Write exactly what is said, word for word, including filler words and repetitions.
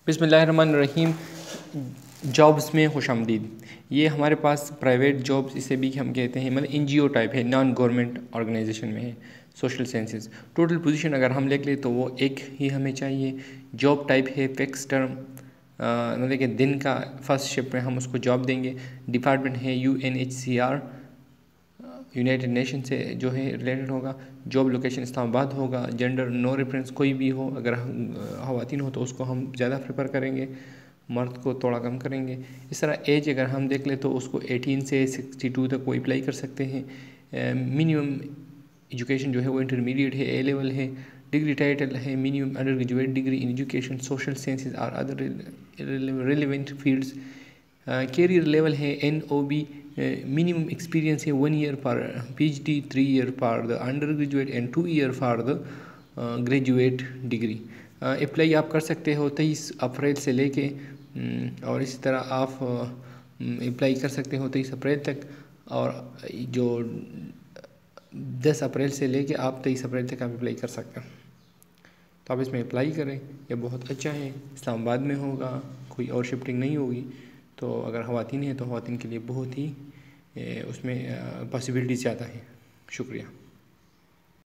بسم اللہ الرحمن الرحیم۔ جابس میں خوش آمدید۔ یہ ہمارے پاس پرائیویٹ جابس اسے بھی ہم کہتے ہیں، مطلب این جی او ٹائپ ہے، نان گورنمنٹ آرگنائزیشن میں ہے، سوشل سائنسز۔ ٹوٹل پوزیشن اگر ہم لکھ لیں تو وہ ایک ہی ہمیں چاہیے۔ جاب ٹائپ ہے فکس ٹرم، مطلب کہ دن کا فرسٹ شفٹ میں ہم اس کو جاب دیں گے۔ ڈپارٹمنٹ ہے U N H C R, United Nation سے جو ہے ریلیٹڈ ہوگا۔ جاب لوکیشن اسلام آباد ہوگا۔ جینڈر نو ریفرنس کوئی بھی ہو، اگر خواتین ہو تو اس کو ہم زیادہ پریفر کریں گے، مرد کو تھوڑا کم کریں گے۔ اس طرح ایج اگر ہم دیکھ لیں تو اس کو ایٹین سے سکسٹی ٹو تک وہ اپلائی کر سکتے ہیں۔ منیمم ایجوکیشن جو ہے وہ انٹرمیڈیٹ ہے، اے لیول ہے۔ ڈگری ٹائٹل ہے minimum under graduate degree in education social sciences اور other relevant fields. Career level ہے N O B, minimum experience ہے one year for P H D, three year for the under graduate and two year for the graduate degree. Apply آپ کر سکتے ہو تیئیس April سے لے کے، اور اسی طرح آپ اپلائی کر سکتے ہو تیئیس اپریل تک، اور جو دس اپریل سے لے کے آپ تیئیس اپریل تک آپ اپلائی کر سکتے ہیں۔ تو آپ اس میں اپلائی کریں، یہ بہت اچھا ہے۔ اسلام آباد میں ہوگا، کوئی اور شفٹنگ نہیں ہوگی، تو اگر خواتین ہیں تو خواتین کے لیے بہت ہی اس میں پاسبلٹی زیادہ ہے۔ شکریہ۔